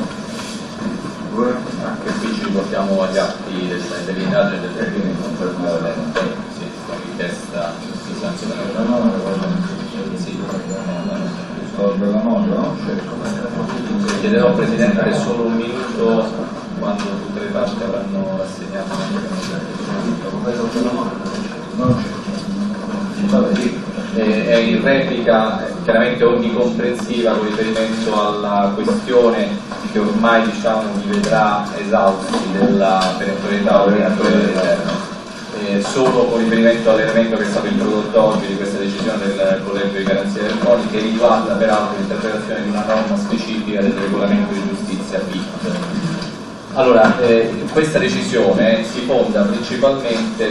Anche qui ci riportiamo agli atti dell'indagine del termine confermamente, sì, la richiesta di sanzione. Chiederò al Presidente solo un minuto quando tutte le parti avranno rassegnato. È in replica chiaramente onnicomprensiva con riferimento alla questione che ormai diciamo vi vedrà esausti della perentorietà obbligatoria dell'esterno. Eh, solo con riferimento all'elemento che è stato introdotto oggi di questa decisione del Collegio di Garanzia dei Fondi, che riguarda peraltro l'interpretazione di una norma specifica del regolamento di giustizia P I T. Allora, eh, questa decisione si fonda principalmente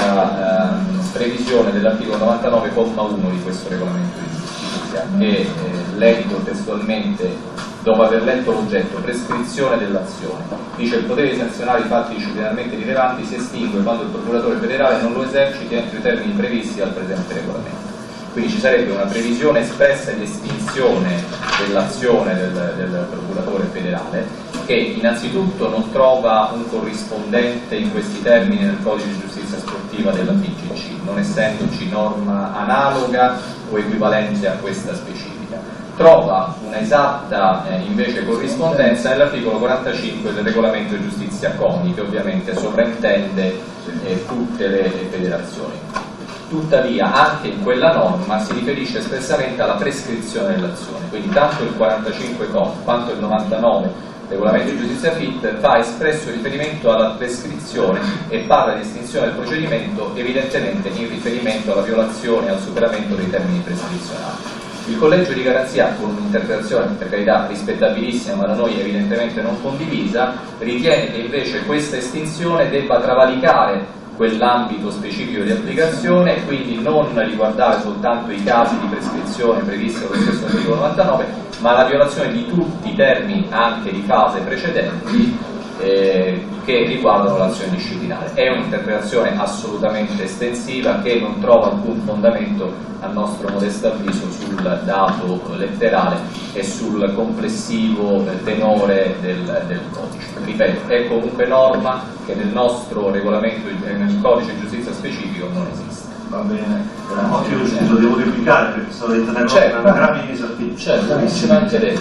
sulla eh, previsione dell'articolo novantanove comma uno di questo regolamento di giustizia, che eh, leggo testualmente, dopo aver letto l'oggetto, prescrizione dell'azione, dice: il potere di sanzionare i fatti disciplinarmente rilevanti si estingue quando il procuratore federale non lo eserciti entro i termini previsti dal presente regolamento. Quindi ci sarebbe una previsione espressa di estinzione dell'azione del, del procuratore federale, che innanzitutto non trova un corrispondente in questi termini nel codice di giustizia sportiva della P G C, non essendoci norma analoga o equivalente a questa specifica. Trova una esatta eh, invece corrispondenza nell'articolo quarantacinque del regolamento di giustizia CONI, che ovviamente sovrintende eh, tutte le, le federazioni. Tuttavia anche in quella norma si riferisce espressamente alla prescrizione dell'azione, quindi tanto il quarantacinque CONI quanto il novantanove regolamento di giustizia F I T fa espresso riferimento alla prescrizione e parla di estinzione del procedimento evidentemente in riferimento alla violazione e al superamento dei termini prescrizionali. Il Collegio di Garanzia, con un'interpretazione per carità rispettabilissima ma da noi evidentemente non condivisa, ritiene che invece questa estinzione debba travalicare quell'ambito specifico di applicazione e quindi non riguardare soltanto i casi di prescrizione previsti dallo stesso articolo novantanove, ma la violazione di tutti i termini anche di fase precedenti eh, che riguardano l'azione disciplinare. È un'interpretazione assolutamente estensiva che non trova alcun fondamento, a nostro modesto avviso, sul dato letterale e sul complessivo tenore del, del codice. Ripeto, è comunque norma che nel nostro regolamento, nel codice di giustizia specifico, non esiste. Va bene, grazie. Io scuso, devo replicare perché sono dette certo, una grave inesattezza. Certo, ci mancherebbe,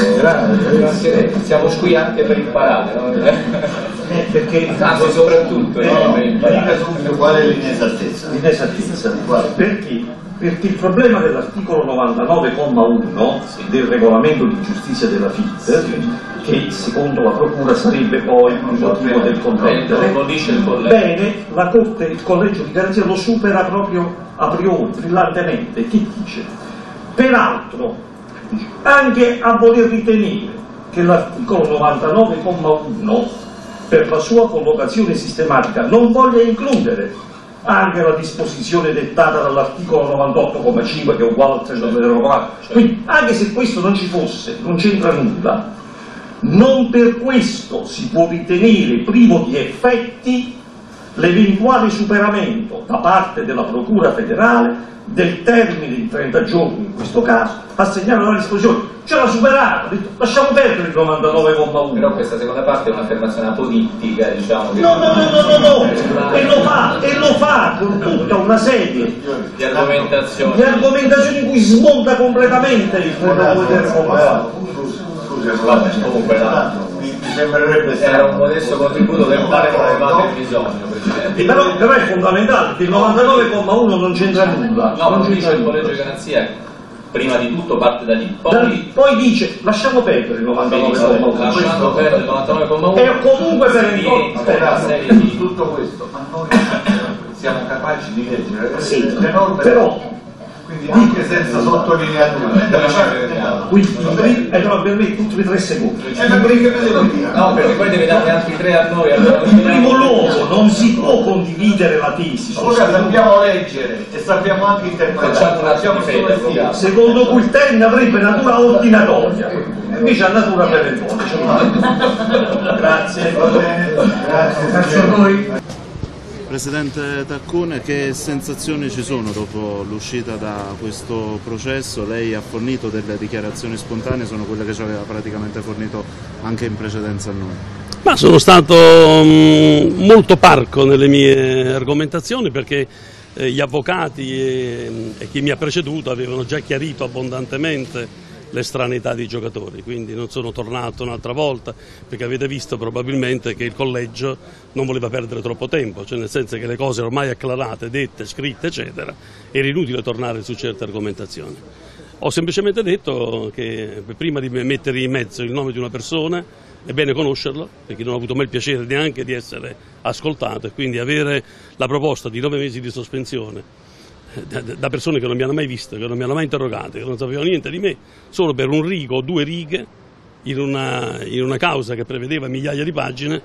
prego, siamo qui anche per imparare, no? Eh, perché anzi soprattutto eh, per imparare. Qual è l'inesattezza? L'inesattezza, perché? Perché il problema dell'articolo novantanove comma uno del regolamento di giustizia della F I T, che secondo la Procura sarebbe poi il motivo del contendere, bene, la Corte, il Collegio di Garanzia lo supera proprio a priori, brillantemente, che dice? Peraltro, anche a voler ritenere che l'articolo novantanove comma uno, per la sua collocazione sistematica, non voglia includere anche la disposizione dettata dall'articolo novantotto comma cinque, che è uguale al trentanove quattro, quindi anche se questo non ci fosse, non c'entra nulla, non per questo si può ritenere privo di effetti l'eventuale superamento da parte della Procura federale del termine di trenta giorni, in questo caso, assegnato dalla disposizione. Ce l'ha superato, ha detto lasciamo perdere il novantanove comma uno. Però questa seconda parte è un'affermazione apodittica, diciamo. Che no, no, no, no, no, no. E lo fa, e lo fa con tutta una serie di argomentazioni, di argomentazioni in cui smonta completamente il comunque mi sembrerebbe era un modesto contributo del quale non avevate bisogno, Presidente. Però, però è fondamentale che il novantanove comma uno non c'entra nulla. No, non dice il Collegio di Garanzia, prima di tutto parte da lì. Poi, da lì, poi dice lasciamo perdere il novantanove comma uno. Lasciamo perdere il novantanove comma uno. E comunque per il tutto questo, ma noi siamo capaci di leggere sì, le norme. Però quindi anche senza sottolineatura, quindi eh, no, per me tutti e tre secondi. Eh, ma perché me devo dire? No, perché poi deve dare altri tre a noi. Allora in primo luogo non si può condividere la tesi. Ora sappiamo leggere e sappiamo anche interpretare. Fede, secondo cui il termine avrebbe natura ordinatoria, invece ha natura perentoria. Grazie. Grazie. Grazie a voi. Presidente Taccone, che sensazioni ci sono dopo l'uscita da questo processo? Lei ha fornito delle dichiarazioni spontanee, sono quelle che ci aveva praticamente fornito anche in precedenza a noi. Ma sono stato um, molto parco nelle mie argomentazioni perché eh, gli avvocati e, e chi mi ha preceduto avevano già chiarito abbondantemente l'estraneità dei giocatori, quindi non sono tornato un'altra volta perché avete visto probabilmente che il collegio non voleva perdere troppo tempo, cioè nel senso che le cose ormai acclarate, dette, scritte eccetera, era inutile tornare su certe argomentazioni. Ho semplicemente detto che prima di mettere in mezzo il nome di una persona è bene conoscerlo, perché non ho avuto mai il piacere neanche di essere ascoltato, e quindi avere la proposta di nove mesi di sospensione da persone che non mi hanno mai visto, che non mi hanno mai interrogato, che non sapevano niente di me, solo per un rigo o due righe in una, in una causa che prevedeva migliaia di pagine,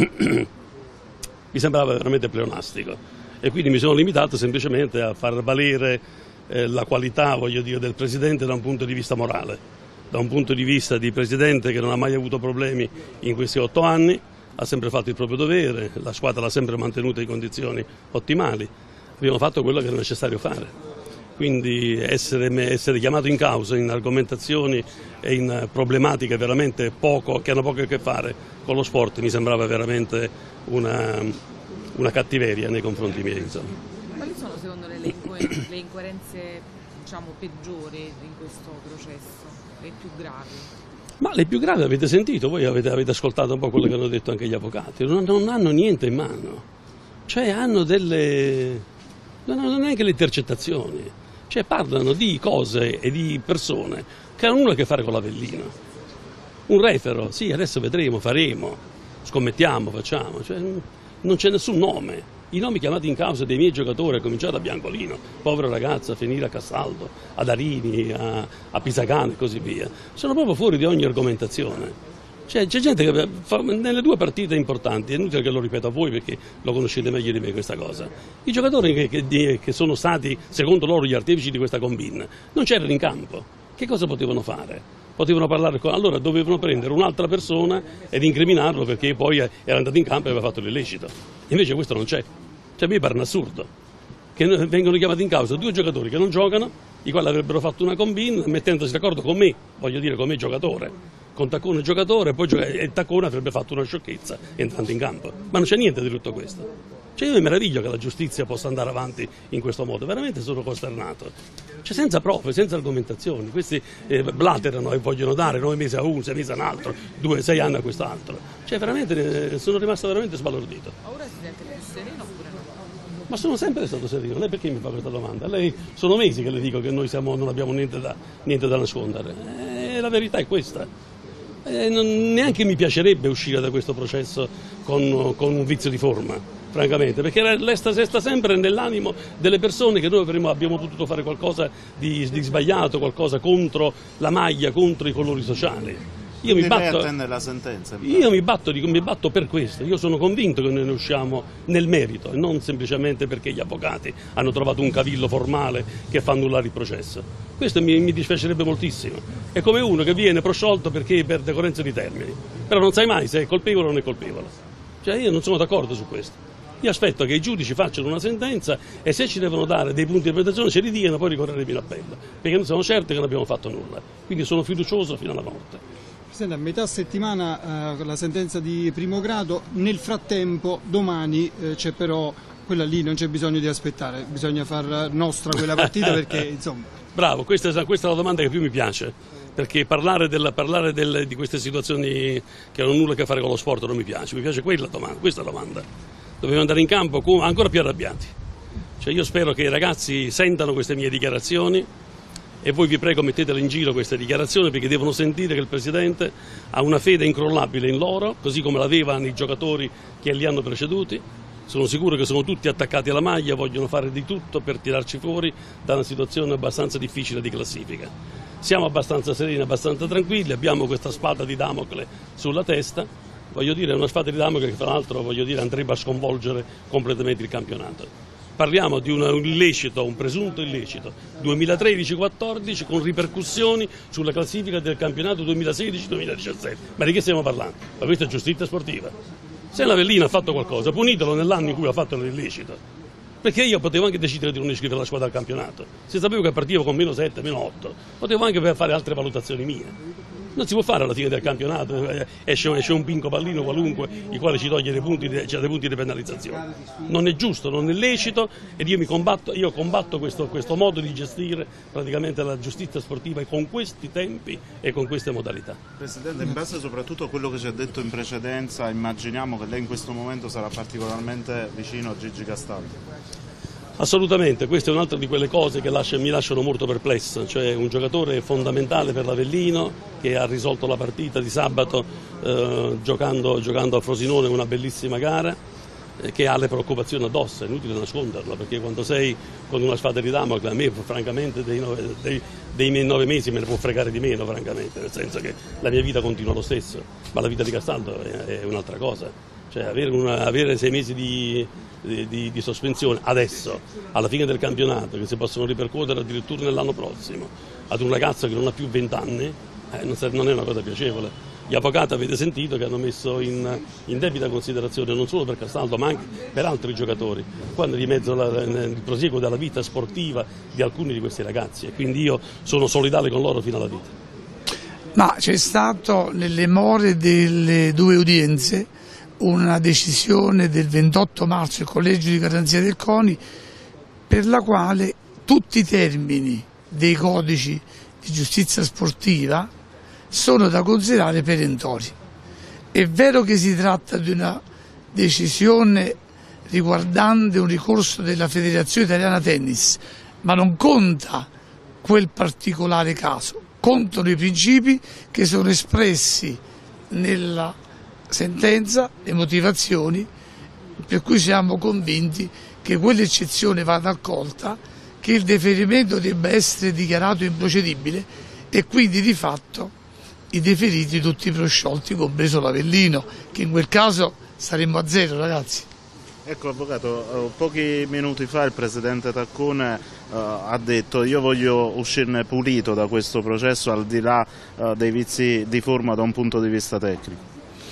mi sembrava veramente pleonastico, e quindi mi sono limitato semplicemente a far valere eh, la qualità, voglio dire, del Presidente da un punto di vista morale, da un punto di vista di Presidente che non ha mai avuto problemi in questi otto anni, ha sempre fatto il proprio dovere, la squadra l'ha sempre mantenuta in condizioni ottimali. Abbiamo fatto quello che era necessario fare, quindi essere, essere chiamato in causa in argomentazioni e in problematiche veramente poco, che hanno poco a che fare con lo sport, mi sembrava veramente una, una cattiveria nei confronti miei. Insomma. Quali sono secondo lei le, incoer le incoerenze, diciamo, peggiori in questo processo, le più gravi? Ma le più gravi avete sentito, voi avete, avete ascoltato un po' quello che hanno detto anche gli avvocati, non, non hanno niente in mano, cioè hanno delle... non hanno neanche le intercettazioni, cioè parlano di cose e di persone che hanno nulla a che fare con l'Avellino. Un refero, sì, adesso vedremo, faremo, scommettiamo, facciamo, cioè, non c'è nessun nome. I nomi chiamati in causa dei miei giocatori, a cominciare da Biancolino, povero ragazzo, a finire a Castaldo, ad Arini, a, a Pisacane e così via, sono proprio fuori di ogni argomentazione. C'è gente che fa, nelle due partite importanti, è inutile che lo ripeto a voi perché lo conoscete meglio di me questa cosa, i giocatori che, che, che sono stati secondo loro gli artefici di questa combine non c'erano in campo, che cosa potevano fare? Potevano parlare con... allora dovevano prendere un'altra persona ed incriminarlo perché poi era andato in campo e aveva fatto l'illecito, invece questo non c'è, cioè mi pare un assurdo che vengono chiamati in causa due giocatori che non giocano, i quali avrebbero fatto una combine mettendosi d'accordo con me, voglio dire con me giocatore, con Taccone giocatore, e poi e Taccone avrebbe fatto una sciocchezza entrando in campo, ma non c'è niente di tutto questo. Cioè io mi meraviglio che la giustizia possa andare avanti in questo modo, veramente sono costernato, cioè senza prove, senza argomentazioni, questi eh, blaterano e vogliono dare nove mesi a uno, sei mesi a un altro, due, sei anni a quest'altro, cioè veramente eh, sono rimasto veramente sbalordito. Ora si sente più sereno oppure no? Ma sono sempre stato sereno, lei perché mi fa questa domanda? Lei sono mesi che le dico che noi siamo, non abbiamo niente da, niente da nascondere, eh, la verità è questa. Eh, non, neanche mi piacerebbe uscire da questo processo con, con un vizio di forma, francamente, perché resta, resta sempre nell'animo delle persone che noi avremmo, abbiamo potuto fare qualcosa di, di sbagliato, qualcosa contro la maglia, contro i colori sociali. Io mi, batto, la sentenza, io mi batto, dico, mi batto per questo, io sono convinto che noi ne usciamo nel merito e non semplicemente perché gli avvocati hanno trovato un cavillo formale che fa annullare il processo. Questo mi, mi dispiacerebbe moltissimo. È come uno che viene prosciolto perché per decorrenza di termini, però non sai mai se è colpevole o non è colpevole. Cioè io non sono d'accordo su questo. Io aspetto che i giudici facciano una sentenza e se ci devono dare dei punti di interpretazione ce li diano, poi ricorreremo in appello, perché noi siamo certi che non abbiamo fatto nulla. Quindi sono fiducioso fino alla morte. Presidente, a metà settimana eh, la sentenza di primo grado, nel frattempo domani eh, c'è però quella lì, non c'è bisogno di aspettare, bisogna far nostra quella partita perché insomma... Bravo, questa è, questa è la domanda che più mi piace, perché parlare, del, parlare del, di queste situazioni che hanno nulla a che fare con lo sport non mi piace, mi piace quella domanda, questa domanda. Dobbiamo andare in campo con, ancora più arrabbiati, cioè io spero che i ragazzi sentano queste mie dichiarazioni e voi vi prego mettetele in giro queste dichiarazioni perché devono sentire che il Presidente ha una fede incrollabile in loro, così come l'avevano i giocatori che li hanno preceduti. Sono sicuro che sono tutti attaccati alla maglia, vogliono fare di tutto per tirarci fuori da una situazione abbastanza difficile di classifica. Siamo abbastanza sereni, abbastanza tranquilli, abbiamo questa spada di Damocle sulla testa, voglio dire è una spada di Damocle che tra l'altro voglio dire andrebbe a sconvolgere completamente il campionato. Parliamo di un illecito, un presunto illecito duemilatredici quattordici con ripercussioni sulla classifica del campionato duemilasedici duemiladiciassette. Ma di che stiamo parlando? Ma questa è giustizia sportiva. Se l'Avellino ha fatto qualcosa, punitelo nell'anno in cui ha fatto l'illecito. Perché io potevo anche decidere di non iscrivere la squadra al campionato. Se sapevo che partivo con meno sette, meno otto, potevo anche fare altre valutazioni mie. Non si può fare alla fine del campionato, esce, esce un pinco pallino qualunque, il quale ci toglie dei punti, cioè dei punti di penalizzazione. Non è giusto, non è lecito ed io mi combatto, io combatto questo, questo modo di gestire praticamente la giustizia sportiva con questi tempi e con queste modalità. Presidente, in base soprattutto a quello che ci ha detto in precedenza, immaginiamo che lei in questo momento sarà particolarmente vicino a Gigi Castaldo. Assolutamente, questa è un'altra di quelle cose che lascia, mi lasciano molto perplesso, cioè un giocatore fondamentale per l'Avellino che ha risolto la partita di sabato eh, giocando, giocando a Frosinone, una bellissima gara, eh, che ha le preoccupazioni addosso, è inutile nasconderlo, perché quando sei con una spada di Damocle, a me francamente dei, nove, dei, dei miei nove mesi me ne può fregare di meno, francamente, nel senso che la mia vita continua lo stesso, ma la vita di Castaldo è, è un'altra cosa. Cioè avere, una, avere sei mesi di, di, di sospensione adesso, alla fine del campionato, che si possono ripercuotere addirittura nell'anno prossimo, ad un ragazzo che non ha più vent'anni, eh, non, non è una cosa piacevole. Gli avvocati, avete sentito, che hanno messo in, in debita considerazione non solo per Castaldo ma anche per altri giocatori, quando di mezzo la, il prosieguo della vita sportiva di alcuni di questi ragazzi, e quindi io sono solidale con loro fino alla vita. Ma c'è stato nelle more delle due udienze una decisione del ventotto marzo del Collegio di Garanzia del CONI per la quale tutti i termini dei codici di giustizia sportiva sono da considerare perentori. È vero che si tratta di una decisione riguardante un ricorso della Federazione Italiana Tennis, ma non conta quel particolare caso, contano i principi che sono espressi nella sentenza, le motivazioni, per cui siamo convinti che quell'eccezione vada accolta, che il deferimento debba essere dichiarato improcedibile e quindi di fatto i deferiti tutti prosciolti, compreso l'Avellino, che in quel caso saremmo a zero, ragazzi. Ecco, Avvocato, pochi minuti fa il Presidente Taccone uh, ha detto: io voglio uscirne pulito da questo processo, al di là uh, dei vizi di forma da un punto di vista tecnico.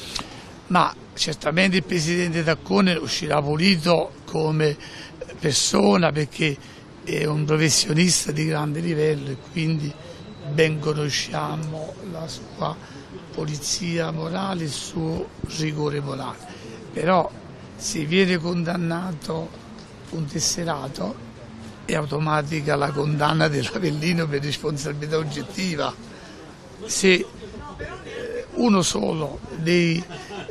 Ma certamente il Presidente Taccone uscirà pulito come persona, perché è un professionista di grande livello e quindi ben conosciamo la sua polizia morale, il suo rigore morale. Però se viene condannato un tesserato è automatica la condanna dell'Avellino per responsabilità oggettiva. Se uno solo dei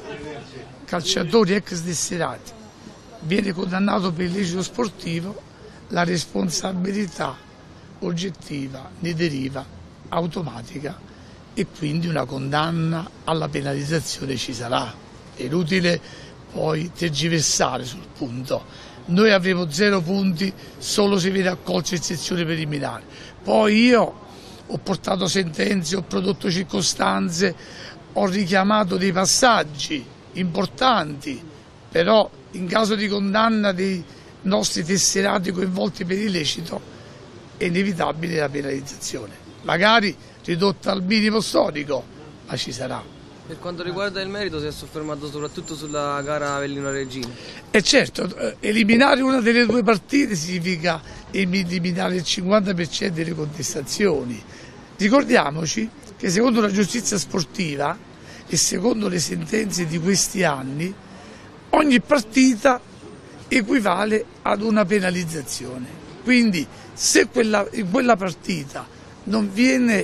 calciatori ex tesserati viene condannato per illecito sportivo, la responsabilità oggettiva ne deriva automatica e quindi una condanna alla penalizzazione ci sarà. È inutile poi tergiversare sul punto. Noi avremo zero punti solo se viene accolto in sezione preliminare. Poi io ho portato sentenze, ho prodotto circostanze, ho richiamato dei passaggi importanti, però in caso di condanna dei nostri tesserati coinvolti per illecito è inevitabile la penalizzazione, magari ridotta al minimo storico, ma ci sarà. Per quanto riguarda il merito si è soffermato soprattutto sulla gara Avellino-Reggina. E certo, eliminare una delle due partite significa eliminare il cinquanta per cento delle contestazioni. Ricordiamoci che secondo la giustizia sportiva e secondo le sentenze di questi anni, ogni partita equivale ad una penalizzazione. Quindi se quella, in quella partita non viene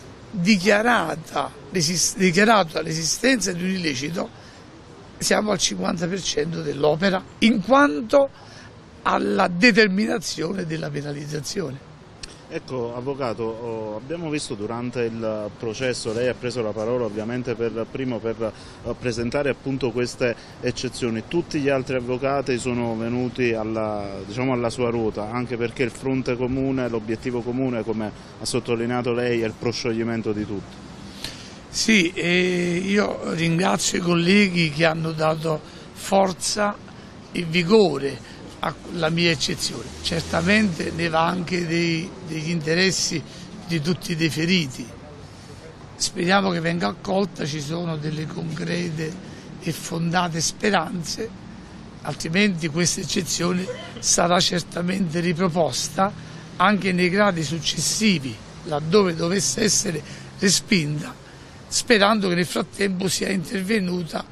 dichiarata, dichiarata l'esistenza di un illecito, siamo al cinquanta per cento dell'opera in quanto alla determinazione della penalizzazione. Ecco, Avvocato, oh, abbiamo visto durante il processo, lei ha preso la parola ovviamente per primo per uh, presentare appunto queste eccezioni. Tutti gli altri avvocati sono venuti alla, diciamo, alla sua ruota, anche perché il fronte comune, l'obiettivo comune, come ha sottolineato lei, è il proscioglimento di tutti. Sì, e io ringrazio i colleghi che hanno dato forza e vigore alla mia eccezione. Certamente ne va anche dei, degli interessi di tutti i deferiti. Speriamo che venga accolta, ci sono delle concrete e fondate speranze, altrimenti questa eccezione sarà certamente riproposta anche nei gradi successivi, laddove dovesse essere respinta, sperando che nel frattempo sia intervenuta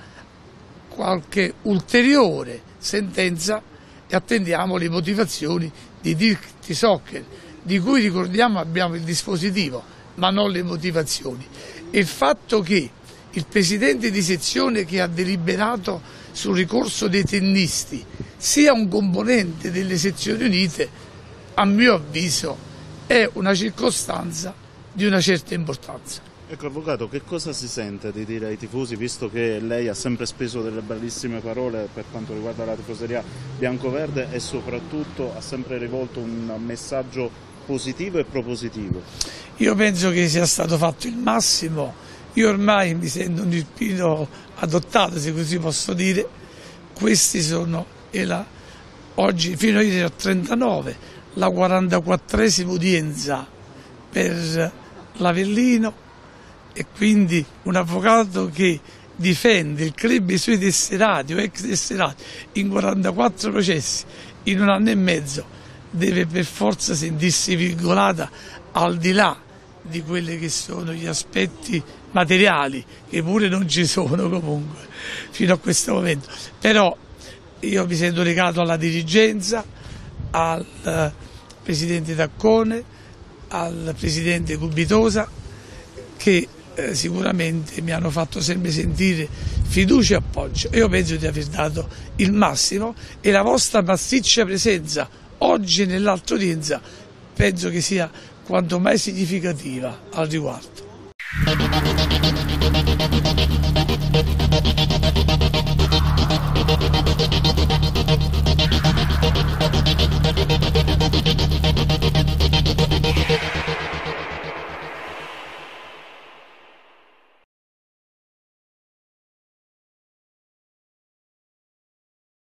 qualche ulteriore sentenza, e attendiamo le motivazioni di Dirk Soccer, di cui ricordiamo abbiamo il dispositivo, ma non le motivazioni. E il fatto che il presidente di sezione che ha deliberato sul ricorso dei tennisti sia un componente delle sezioni unite, a mio avviso, è una circostanza di una certa importanza. Ecco, Avvocato, che cosa si sente di dire ai tifosi, visto che lei ha sempre speso delle bellissime parole per quanto riguarda la tifoseria biancoverde e soprattutto ha sempre rivolto un messaggio positivo e propositivo? Io penso che sia stato fatto il massimo. Io ormai mi sento un irpino adottato, se così posso dire. Questi sono, e la, oggi fino a ieri a trentanove, la quarantaquattresima udienza per l'Avellino, e quindi un avvocato che difende il club e i suoi tesserati o ex tesserati in quarantaquattro processi in un anno e mezzo deve per forza sentirsi virgolata, al di là di quelli che sono gli aspetti materiali, che pure non ci sono comunque fino a questo momento. Però io mi sento legato alla dirigenza, al uh, Presidente Taccone, al Presidente Cubitosa, che eh, sicuramente mi hanno fatto sempre sentire fiducia e appoggio. Io penso di aver dato il massimo e la vostra massiccia presenza oggi nell'altra udienza penso che sia quanto mai significativa al riguardo.